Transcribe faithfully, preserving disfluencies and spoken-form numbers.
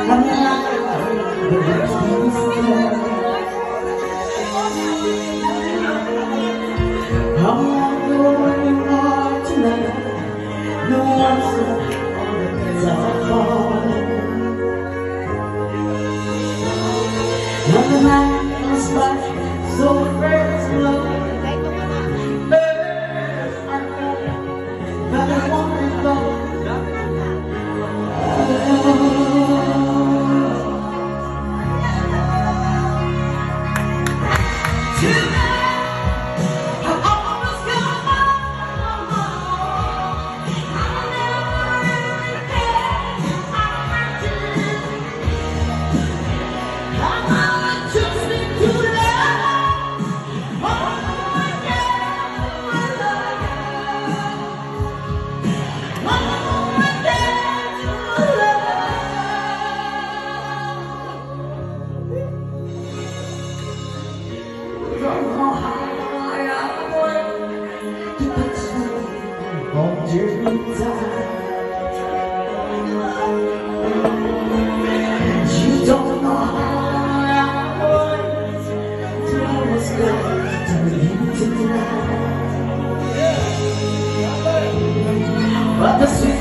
The night goes by so fast, love. Birds are gone, but I want to go. Tonight, I almost got my heart. I never really cared. I did. I'm choosing to love. Oh, I never love. Oh, I never love. Don't know how I want to put you on your time. You don't know how but the